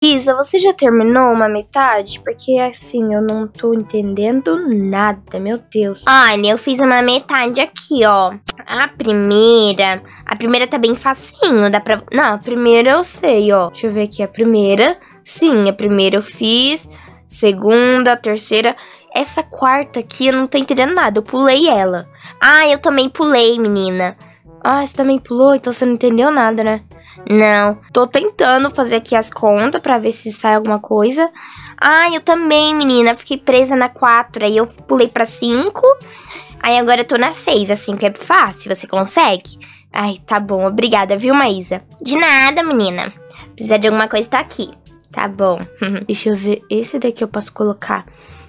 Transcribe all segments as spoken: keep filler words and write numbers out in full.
Isa, você já terminou uma metade? Porque assim, eu não tô entendendo nada, meu Deus. Olha, eu fiz uma metade aqui, ó. A primeira, a primeira tá bem facinho, dá pra... Não, a primeira eu sei, ó. Deixa eu ver aqui, a primeira. Sim, a primeira eu fiz. Segunda, a terceira. Essa quarta aqui eu não tô entendendo nada, eu pulei ela. Ah, eu também pulei, menina. Ah, você também pulou? Então você não entendeu nada, né? Não. Tô tentando fazer aqui as contas pra ver se sai alguma coisa. Ah, eu também, menina. Fiquei presa na quatro. Aí eu pulei pra cinco. Aí agora eu tô na seis. A cinco é fácil, você consegue? Ai, tá bom. Obrigada, viu, Maísa? De nada, menina. Precisar de alguma coisa, tá aqui. Tá bom. Deixa eu ver. Esse daqui eu posso colocar.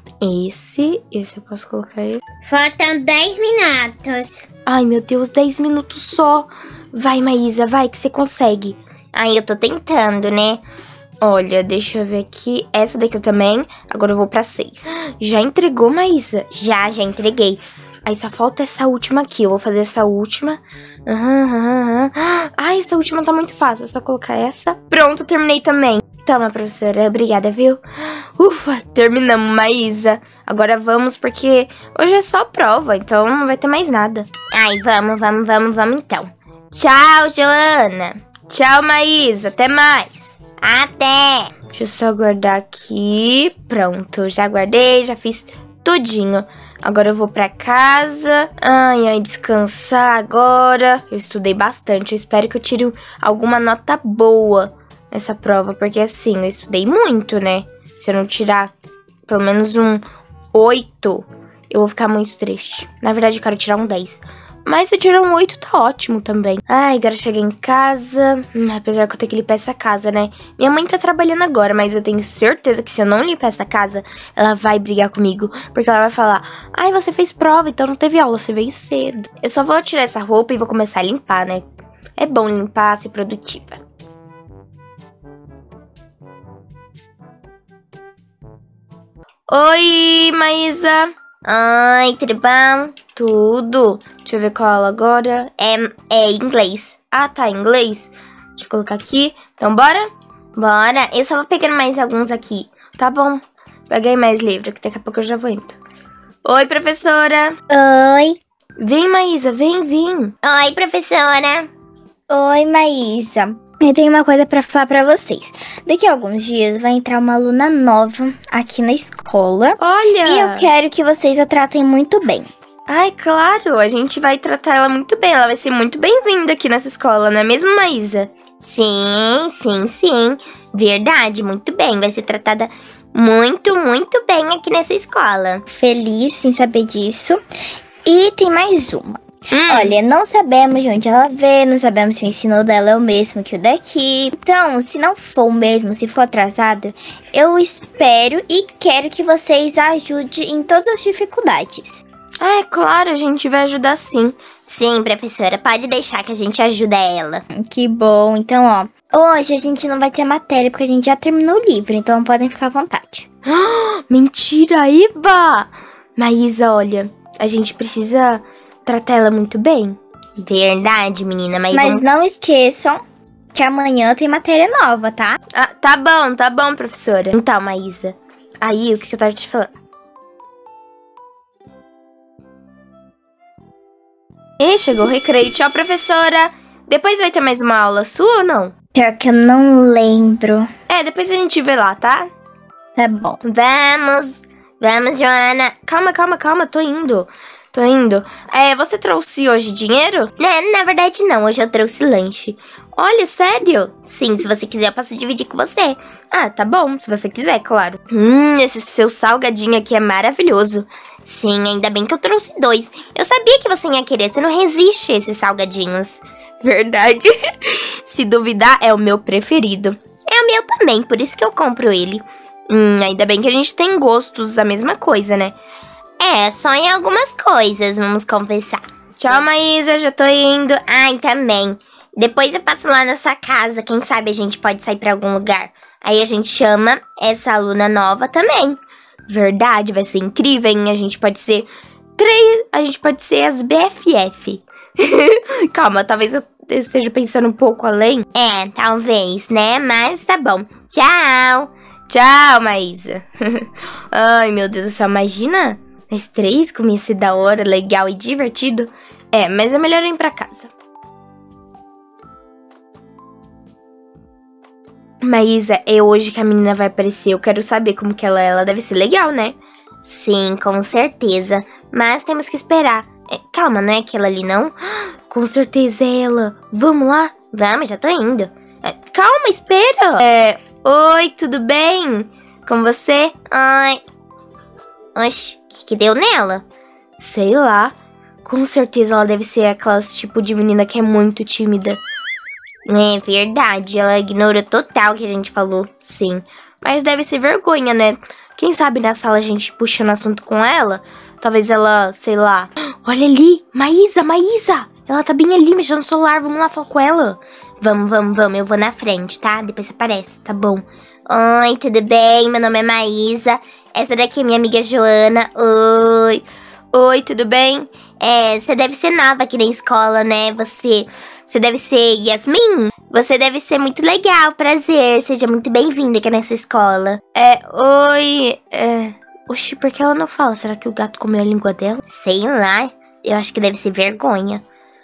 Esse. Esse eu posso colocar ele. Faltam dez minutos. Ai, meu Deus, dez minutos só. Vai, Maísa, vai que você consegue. Ai, eu tô tentando, né? Olha, deixa eu ver aqui. Essa daqui eu também. Agora eu vou pra seis. Já entregou, Maísa? Já, já entreguei. Aí só falta essa última aqui. Eu vou fazer essa última. Aham, aham, aham. Ai, essa última tá muito fácil. É só colocar essa. Pronto, terminei também. Toma, professora. Obrigada, viu? Ufa, terminamos, Maísa. Agora vamos, porque hoje é só prova, então não vai ter mais nada. Ai, vamos, vamos, vamos, vamos então. Tchau, Joana. Tchau, Maísa. Até mais. Até. Deixa eu só guardar aqui. Pronto, já guardei, já fiz tudinho. Agora eu vou pra casa. Ai, ai, descansar agora. Eu estudei bastante. Eu espero que eu tire alguma nota boa nessa prova, porque assim, eu estudei muito, né? Se eu não tirar pelo menos um oito, eu vou ficar muito triste. Na verdade, eu quero tirar um dez. Mas se eu tirar um oito, tá ótimo também. Ai, agora cheguei em casa. Hum, apesar que eu tenho que limpar essa casa, né? Minha mãe tá trabalhando agora, mas eu tenho certeza que se eu não limpar essa casa, ela vai brigar comigo. Porque ela vai falar, ai, você fez prova, então não teve aula, você veio cedo. Eu só vou tirar essa roupa e vou começar a limpar, né? É bom limpar, ser produtiva. Oi, Maísa. Oi, tudo bom? Tudo. Deixa eu ver qual aula agora. É, é inglês. Ah, tá, inglês. Deixa eu colocar aqui. Então, bora? Bora. Eu só vou pegando mais alguns aqui. Tá bom. Peguei mais livro, que daqui a pouco eu já vou indo. Oi, professora. Oi. Vem, Maísa, vem, vem. Oi, professora. Oi, Maísa. Eu tenho uma coisa pra falar pra vocês. Daqui a alguns dias vai entrar uma aluna nova aqui na escola. Olha! E eu quero que vocês a tratem muito bem. Ai, claro, a gente vai tratar ela muito bem. Ela vai ser muito bem-vinda aqui nessa escola, não é mesmo, Maísa? Sim, sim, sim. Verdade, muito bem. Vai ser tratada muito, muito bem aqui nessa escola. Feliz em saber disso. E tem mais uma. Hum. Olha, não sabemos de onde ela veio, não sabemos se o ensino dela é o mesmo que o daqui. Então, se não for o mesmo, se for atrasado, eu espero e quero que vocês a ajudem em todas as dificuldades. Ah, é claro, a gente vai ajudar sim. Sim, professora, pode deixar que a gente ajuda ela. Que bom. Então, ó, hoje a gente não vai ter matéria porque a gente já terminou o livro, então podem ficar à vontade. Mentira, Iba! Maísa, olha, a gente precisa tratar ela muito bem. Verdade, menina, mas... Mas vamos... não esqueçam que amanhã tem matéria nova, tá? Ah, tá bom, tá bom, professora. Então, Maísa, aí o que, que eu tava te falando? E chegou o recreio. Tchau, professora. Depois vai ter mais uma aula sua ou não? Pior que eu não lembro. É, depois a gente vê lá, tá? Tá bom. Vamos, vamos, Joana. Calma, calma, calma, tô indo. Tô indo. É, você trouxe hoje dinheiro? Na, na verdade, não. Hoje eu trouxe lanche. Olha, sério? Sim, se você quiser, eu posso dividir com você. Ah, tá bom. Se você quiser, claro. Hum, esse seu salgadinho aqui é maravilhoso. Sim, ainda bem que eu trouxe dois. Eu sabia que você ia querer. Você não resiste a esses salgadinhos. Verdade. Se duvidar, é o meu preferido. É o meu também, por isso que eu compro ele. Hum, ainda bem que a gente tem gostos, a mesma coisa, né? É, só em algumas coisas, vamos conversar. Tchau, Maísa, já tô indo. Ai, também. Depois eu passo lá na sua casa, quem sabe a gente pode sair pra algum lugar. Aí a gente chama essa aluna nova também. Verdade, vai ser incrível, hein? A gente pode ser três... A gente pode ser as B F F. Calma, talvez eu esteja pensando um pouco além. É, talvez, né? Mas tá bom. Tchau. Tchau, Maísa. Ai, meu Deus do céu, imagina nós três, como ia ser da hora, legal e divertido. É, mas é melhor eu ir pra casa. Maísa, é hoje que a menina vai aparecer. Eu quero saber como que ela é. Ela deve ser legal, né? Sim, com certeza. Mas temos que esperar. É, calma, não é aquela ali, não? Com certeza é ela. Vamos lá? Vamos, já tô indo. É, calma, espera. É, oi, tudo bem? Com você? Oi. Oxi, o que, que deu nela? Sei lá. Com certeza ela deve ser aquelas tipo de menina que é muito tímida. É verdade, ela ignorou total o que a gente falou. Sim, mas deve ser vergonha, né? Quem sabe na sala a gente puxando assunto com ela? Talvez ela, sei lá... Olha ali, Maísa, Maísa! Ela tá bem ali, mexendo no celular, vamos lá falar com ela. Vamos, vamos, vamos, eu vou na frente, tá? Depois você aparece, tá bom? Oi, tudo bem? Meu nome é Maísa. Essa daqui é minha amiga Joana. Oi. Oi, tudo bem? É, você deve ser nova aqui na escola, né? Você, você deve ser Yasmin? Você deve ser muito legal, prazer. Seja muito bem-vinda aqui nessa escola. É, oi, é... Oxi, por que ela não fala? Será que o gato comeu a língua dela? Sei lá, eu acho que deve ser vergonha.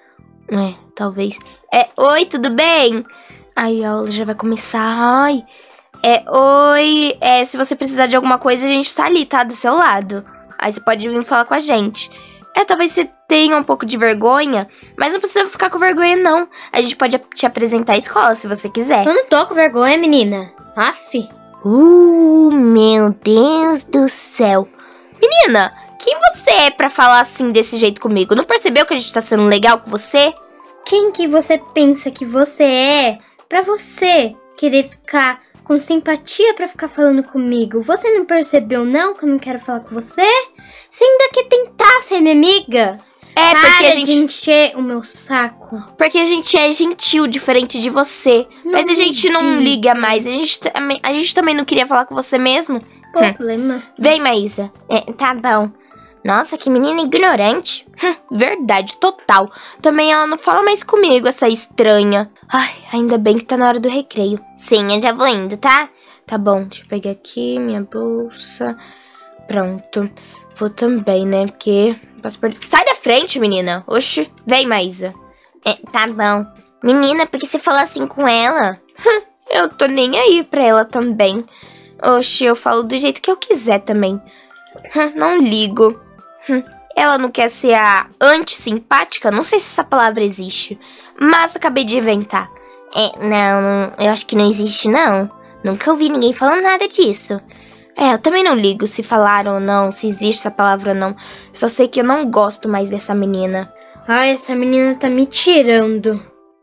É, talvez. É, oi, tudo bem? Aí a aula já vai começar, ai... É, oi, é, se você precisar de alguma coisa, a gente tá ali, tá? Do seu lado. Aí você pode vir falar com a gente. É, talvez você tenha um pouco de vergonha, mas não precisa ficar com vergonha, não. A gente pode te apresentar a escola, se você quiser. Eu não tô com vergonha, menina. Aff. Uh, meu Deus do céu. Menina, quem você é pra falar assim, desse jeito comigo? Não percebeu que a gente tá sendo legal com você? Quem que você pensa que você é pra você querer ficar com simpatia pra ficar falando comigo? Você não percebeu, não, que eu não quero falar com você? Você ainda quer tentar ser minha amiga? É, Para porque a gente... de encher o meu saco. Porque a gente é gentil, diferente de você. Não Mas a gente não diga. liga mais. A gente, também- a gente também não queria falar com você mesmo. Problema. Vem, Maísa. É, tá bom. Nossa, que menina ignorante. Hum, verdade, total. Também ela não fala mais comigo, essa estranha. Ai, ainda bem que tá na hora do recreio. Sim, eu já vou indo, tá? Tá bom, deixa eu pegar aqui minha bolsa. Pronto. Vou também, né? Porque... Posso perder... Sai da frente, menina. Oxi. Vem, Maísa. É, tá bom. Menina, por que você falou assim com ela? Eu tô nem aí pra ela também. Oxi, eu falo do jeito que eu quiser também. Não ligo. Ela não quer ser a antisimpática? Não sei se essa palavra existe. Mas acabei de inventar. É, não, não, eu acho que não existe, não. Nunca ouvi ninguém falando nada disso. É, eu também não ligo se falaram ou não, se existe essa palavra ou não. Só sei que eu não gosto mais dessa menina. Ai, essa menina tá me tirando.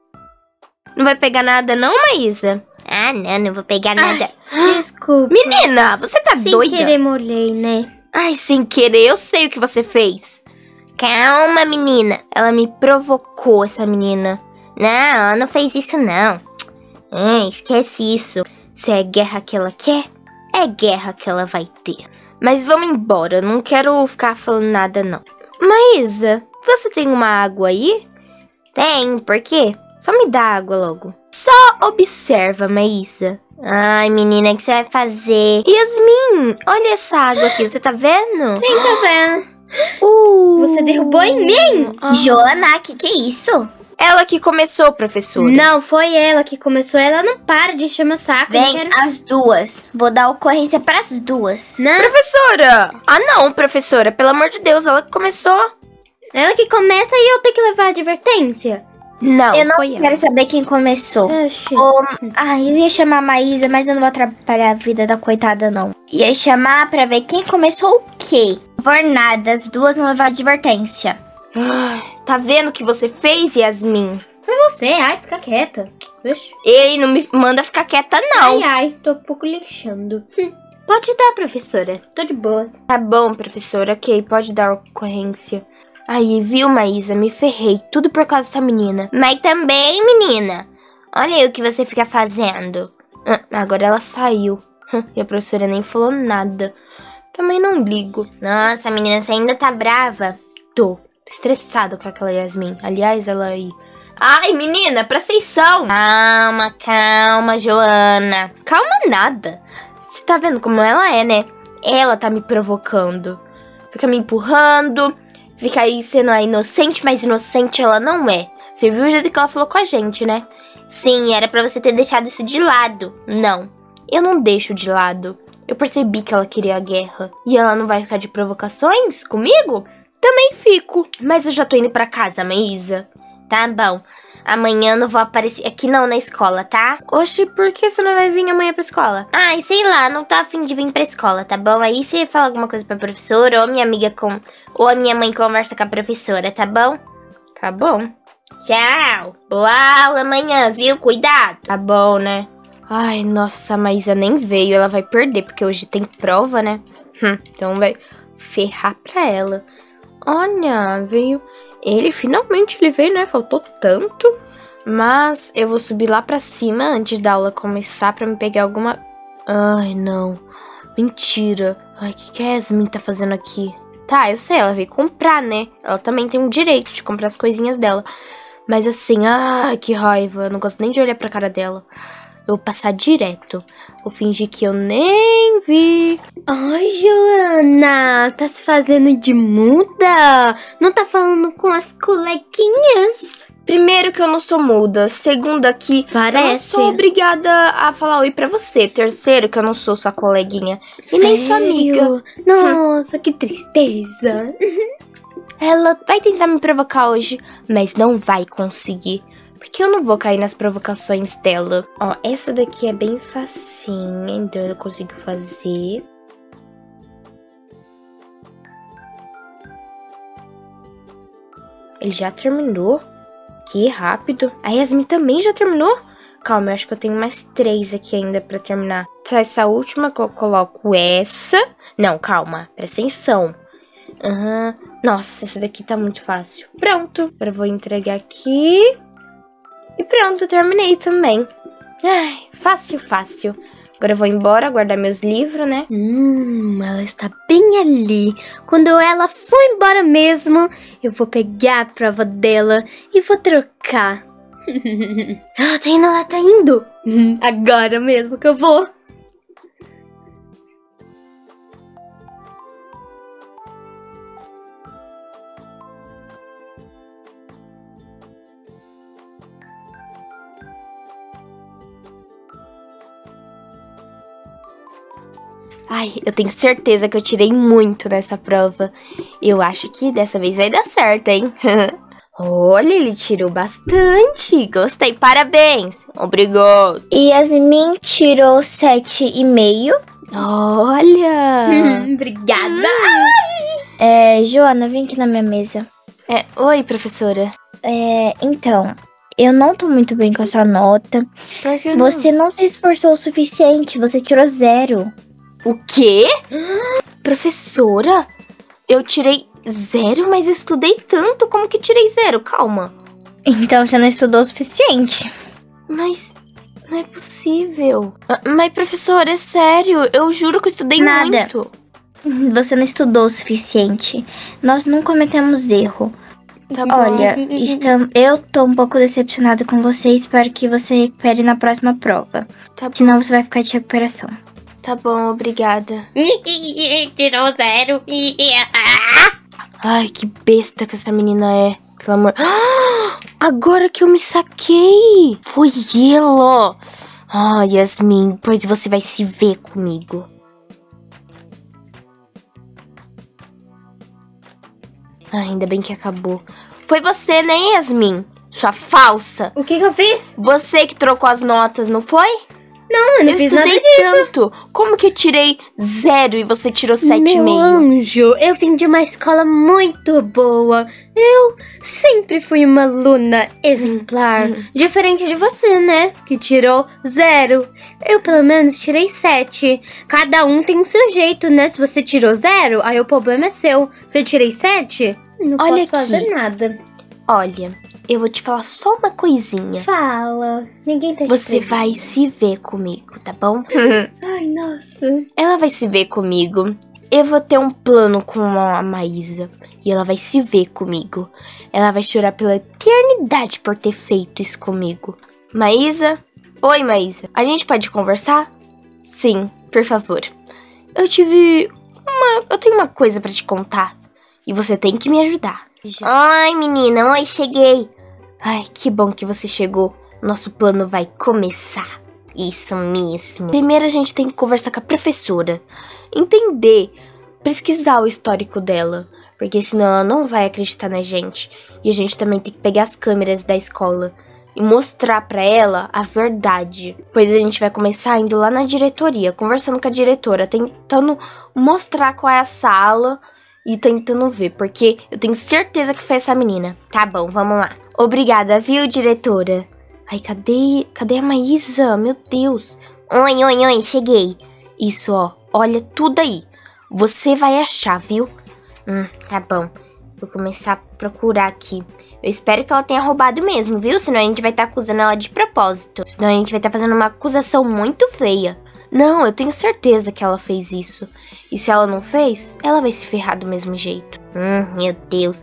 Não vai pegar nada não, Maísa? Ah, não, não vou pegar nada. Desculpa. Menina, você tá Sem doida? querer molhei, né? Ai, sem querer, eu sei o que você fez. Calma, menina. Ela me provocou, essa menina. Não, ela não fez isso, não. É, esquece isso. Se é guerra que ela quer, é guerra que ela vai ter. Mas vamos embora, eu não quero ficar falando nada, não. Maísa, você tem uma água aí? Tem, por quê? Só me dá água logo. Só observa, Maísa. Ai, menina, o que você vai fazer? Yasmin, olha essa água aqui, você tá vendo? Sim, tá vendo. Uh, Você derrubou em mim? Ah. Joana, que que é isso? Ela que começou, professora. Não, foi ela que começou. Ela não para de encher meu saco. eu não Vem, quero... as duas. Vou dar ocorrência pras duas. Não, Professora! Ah, não, professora, pelo amor de Deus, ela que começou. ela que começa e eu tenho que levar a advertência. Não, eu não foi quero ela. saber quem começou. Oxi. Ô, ah, eu ia chamar a Maísa, mas eu não vou atrapalhar a vida da coitada, não. Ia chamar pra ver quem começou o quê. Por nada, as duas vão levar advertência. Ai, tá vendo o que você fez, Yasmin? Foi você, ai, fica quieta. Oxi. Ei, não me manda ficar quieta, não. Ai, ai, tô um pouco lixando. Hum. Pode dar, professora. Tô de boas. Tá bom, professora, ok, pode dar ocorrência. Aí, viu, Maísa, me ferrei, tudo por causa dessa menina. Mas também, menina, olha aí o que você fica fazendo. Ah, agora ela saiu. E a professora nem falou nada. Também não ligo. Nossa, menina, você ainda tá brava? Tô, tô estressada com aquela Yasmin. Aliás, ela aí... Ai, menina, presta atenção. Calma, calma, Joana. Calma nada. Você tá vendo como ela é, né? Ela tá me provocando. Fica me empurrando. Fica aí sendo a inocente, mas inocente ela não é. Você viu o jeito que ela falou com a gente, né? Sim, era pra você ter deixado isso de lado. Não, eu não deixo de lado. Eu percebi que ela queria a guerra. E ela não vai ficar de provocações comigo? Também fico. Mas eu já tô indo pra casa, Maísa. Tá bom. Amanhã eu não vou aparecer aqui não na escola, tá? Oxe, por que você não vai vir amanhã pra escola? Ai, sei lá, não tá afim de vir pra escola, tá bom? Aí você fala alguma coisa pra professora, ou minha amiga com... ou a minha mãe conversa com a professora, tá bom? Tá bom. Tchau. Boa aula amanhã, viu? Cuidado. Tá bom, né? Ai, nossa, a Maísa nem veio. Ela vai perder, porque hoje tem prova, né? Hum, então vai ferrar pra ela. Olha, veio... Ele, finalmente, ele veio, né? Faltou tanto. Mas eu vou subir lá pra cima antes da aula começar pra me pegar alguma... Ai, não. Mentira. Ai, o que, que a Yasmin tá fazendo aqui? Tá, eu sei, ela veio comprar, né? Ela também tem um direito de comprar as coisinhas dela. Mas assim, ai, que raiva. Eu não gosto nem de olhar pra cara dela. Eu vou passar direto. Vou fingir que eu nem vi. Ai, Joana, tá se fazendo de muda? Não tá falando com as coleguinhas? Primeiro que eu não sou muda. Segundo aqui, Parece. eu não sou obrigada a falar oi pra você. Terceiro que eu não sou sua coleguinha. E Sério? nem sua amiga. Nossa, que tristeza. Ela vai tentar me provocar hoje, mas não vai conseguir. Porque eu não vou cair nas provocações dela. Ó, essa daqui é bem facinha, então eu consigo fazer. Ele já terminou? Que rápido. A Yasmin também já terminou? Calma, eu acho que eu tenho mais três aqui ainda pra terminar. Então, essa última que eu coloco essa... Não, calma, presta atenção. Uhum. Nossa, essa daqui tá muito fácil. Pronto, agora eu vou entregar aqui... E pronto, terminei também. Ai, fácil, fácil. Agora eu vou embora, guardar meus livros, né? Hum, ela está bem ali. Quando ela for embora mesmo, eu vou pegar a prova dela e vou trocar. Ela tá indo, ela tá indo. Agora mesmo que eu vou. Ai, eu tenho certeza que eu tirei muito nessa prova. Eu acho que dessa vez vai dar certo, hein? Olha, ele tirou bastante. Gostei, parabéns. Obrigado. E Yasmin tirou sete e meio. Olha. Obrigada. É, Joana, vem aqui na minha mesa. É, oi, professora. É, então, eu não tô muito bem com a sua nota. Por que não? Você não se esforçou o suficiente, você tirou zero. O quê? Professora? Eu tirei zero, mas estudei tanto. Como que tirei zero? Calma. Então você não estudou o suficiente. Mas não é possível. Ah, Mas, professora, é sério. Eu juro que eu estudei Nada. muito. Você não estudou o suficiente. Nós não cometemos erro. Tá bom. Olha, estam- eu tô um pouco decepcionada com você. Espero que você recupere na próxima prova. Tá bom, Senão você vai ficar de recuperação. tá bom, obrigada. Tirou zero. Ai, que besta que essa menina é. Pelo amor... Ah, agora que eu me saquei. Foi ela. Ah, Yasmin, pois você vai se ver comigo. Ah, ainda bem que acabou. Foi você, né, Yasmin? Sua falsa. O que que eu fiz? Você que trocou as notas, não foi? Não, eu não eu fiz nada estudei disso. tanto. Como que eu tirei zero e você tirou sete e Meu meio? anjo, eu vim de uma escola muito boa. Eu sempre fui uma aluna exemplar. Diferente de você, né? Que tirou zero. Eu, pelo menos, tirei sete. Cada um tem o seu jeito, né? Se você tirou zero, aí o problema é seu. Se eu tirei sete, não Olha posso fazer aqui. nada. Olha, eu vou te falar só uma coisinha. Fala. Ninguém tá te Você proibindo. vai se ver comigo, tá bom? Ai, nossa. Ela vai se ver comigo. Eu vou ter um plano com a Maísa. E ela vai se ver comigo. Ela vai chorar pela eternidade por ter feito isso comigo. Maísa? Oi, Maísa. A gente pode conversar? Sim, por favor. Eu tive uma... Eu tenho uma coisa pra te contar. E você tem que me ajudar. Oi, menina. Oi, cheguei. Ai, que bom que você chegou. Nosso plano vai começar. Isso mesmo. Primeiro a gente tem que conversar com a professora. Entender, pesquisar o histórico dela. Porque senão ela não vai acreditar na gente. E a gente também tem que pegar as câmeras da escola e mostrar pra ela a verdade. Pois a gente vai começar indo lá na diretoria, conversando com a diretora, tentando mostrar qual é a sala e tentando ver. Porque eu tenho certeza que foi essa menina. Tá bom, vamos lá. Obrigada, viu, diretora? Ai, cadê, cadê a Maísa? Meu Deus. Oi, oi, oi, cheguei. Isso, ó. Olha tudo aí. Você vai achar, viu? Hum, tá bom. Vou começar a procurar aqui. Eu espero que ela tenha roubado mesmo, viu? Senão a gente vai estar tá acusando ela de propósito. Senão a gente vai estar tá fazendo uma acusação muito feia. Não, eu tenho certeza que ela fez isso. E se ela não fez, ela vai se ferrar do mesmo jeito. Hum, meu Deus.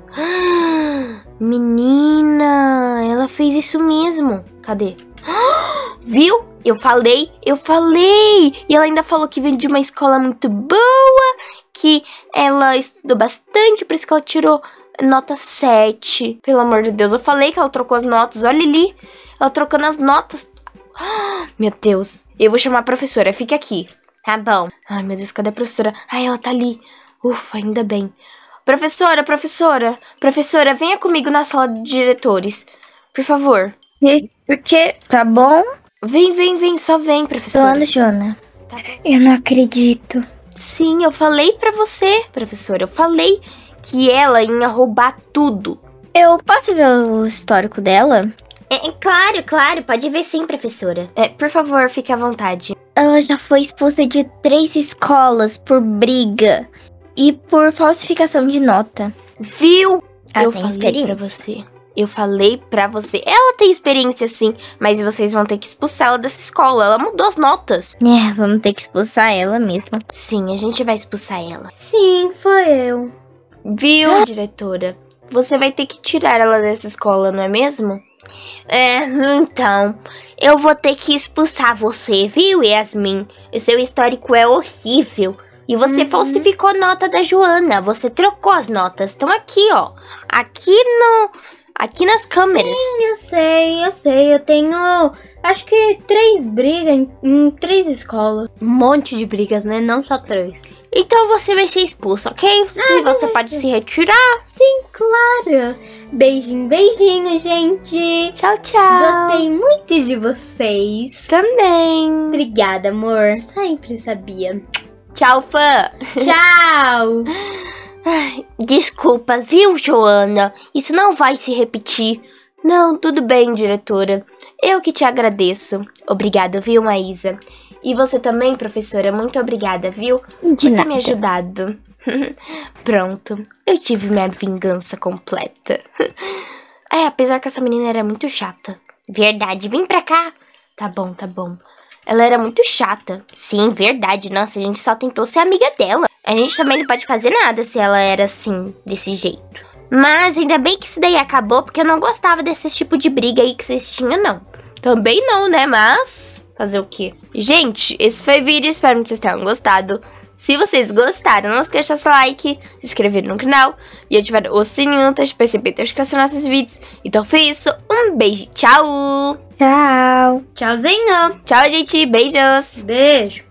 Menina, ela fez isso mesmo. Cadê? Viu? Eu falei, eu falei. E ela ainda falou que vem de uma escola muito boa, que ela estudou bastante, por isso que ela tirou nota sete. Pelo amor de Deus, eu falei que ela trocou as notas. Olha ali, ela trocando as notas. Meu Deus, eu vou chamar a professora, fica aqui. Tá bom. Ai, meu Deus, cadê a professora? Ai, ela tá ali. Ufa, ainda bem. Professora, professora, professora, venha comigo na sala de diretores, por favor. E, por quê? Tá bom? Vem, vem, vem, só vem, professora. Tô, Jona. Tá. Eu não acredito. Sim, eu falei pra você, professora, eu falei que ela ia roubar tudo. Eu posso ver o histórico dela? É, claro, claro, pode ver sim, professora. É, por favor, fique à vontade. Ela já foi expulsa de três escolas por briga e por falsificação de nota. Viu? Ela eu tem falei experiência. pra você. Eu falei pra você. Ela tem experiência sim, mas vocês vão ter que expulsar ela dessa escola. Ela mudou as notas. É, vamos ter que expulsar ela mesmo. Sim, a gente vai expulsar ela. Sim, foi eu. Viu, diretora? Você vai ter que tirar ela dessa escola, não é mesmo? É, então, eu vou ter que expulsar você, viu, Yasmin? O seu histórico é horrível. E você Uhum. falsificou a nota da Joana. Você trocou as notas. Estão aqui, ó. Aqui no... Aqui nas câmeras. Sim, eu sei, eu sei. Eu tenho, acho que três brigas em, em três escolas. Um monte de brigas, né? Não só três. Então você vai ser expulso, ok? Se Ah, você pode se retirar. Sim, claro. Beijinho, beijinho, gente. Tchau, tchau. Gostei muito de vocês. Também. Obrigada, amor. Sempre sabia. Tchau, fã. Tchau. Desculpa, viu, Joana? Isso não vai se repetir. Não, tudo bem, diretora. Eu que te agradeço. Obrigada, viu, Maísa? E você também, professora, muito obrigada, viu? De Por ter nada. me ajudado. Pronto, eu tive minha vingança completa. É, apesar que essa menina era muito chata. Verdade, vem pra cá. Tá bom, tá bom. Ela era muito chata. Sim, verdade. Nossa, a gente só tentou ser amiga dela. A gente também não pode fazer nada se ela era assim, desse jeito. Mas ainda bem que isso daí acabou, porque eu não gostava desse tipo de briga aí que vocês tinham, não. Também não, né? Mas fazer o quê? Gente, esse foi o vídeo. Espero que vocês tenham gostado. Se vocês gostaram, não esqueça de deixar seu like, se inscrever no canal e ativar o sininho para receber notificações dos nossos vídeos. Então foi isso. Um beijo. Tchau. Tchau. Tchauzinho. Tchau, gente. Beijos. Beijo.